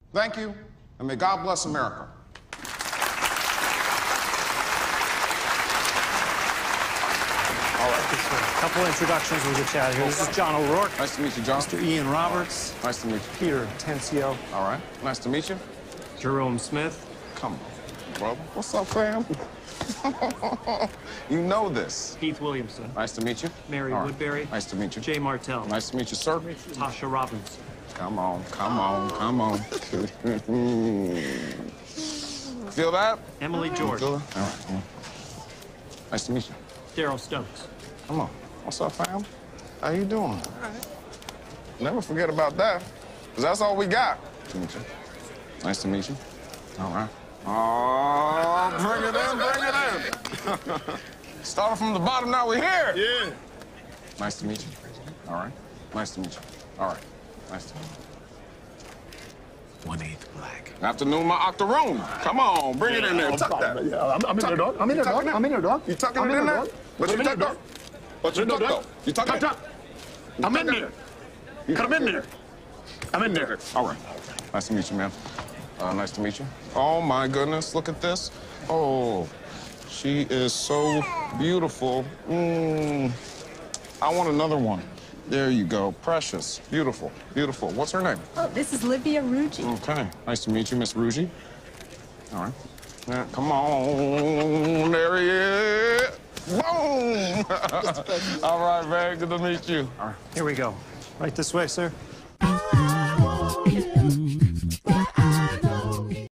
Thank you, and may God bless America. All right. A couple introductions. We'll get you out of here. This is John O'Rourke. Nice to meet you, John. Mr. Ian Roberts. Nice to meet you. Peter Tencio. All right. Nice to meet you. Jerome Smith. Come on, brother. What's up, fam? You know this. Keith Williamson. Nice to meet you. Mary All right. Woodbury. Nice to meet you. Jay Martell. Nice to meet you, sir. Tasha Robinson. Come on, come on, come on. Feel that? Emily George. Feel it? All right. Yeah. Nice to meet you. Daryl Stokes. Come on. What's up, fam? How you doing? All right. Never forget about that, because that's all we got. Nice to meet you. Nice to meet you. All right. Oh, bring it in, bring it in. Starting from the bottom, now we're here. Yeah. Nice to meet you. All right. Nice to meet you. All right. Nice to meet you. 1/8 black. Afternoon, my octoroon. Come on, bring it in there. Tuck that. Yeah, I'm in there, dog. I'm in there, dog. I'm in there, dog. You tucking I'm it in there? dog. What you tuck, dog? What you tuck, though? You tuck it? I'm in there. Come in there. I'm in there. All right. Nice to meet you, man. Nice to meet you. Oh, my goodness. Look at this. Oh, she is so beautiful. I want another one. There you go. Precious. Beautiful. Beautiful. What's her name? Oh, this is Livia Ruggi. Okay. Nice to meet you, Miss Ruggi. All right. Yeah, come on. There he is. Boom! All right, very good to meet you. All right. Here we go. Right this way, sir.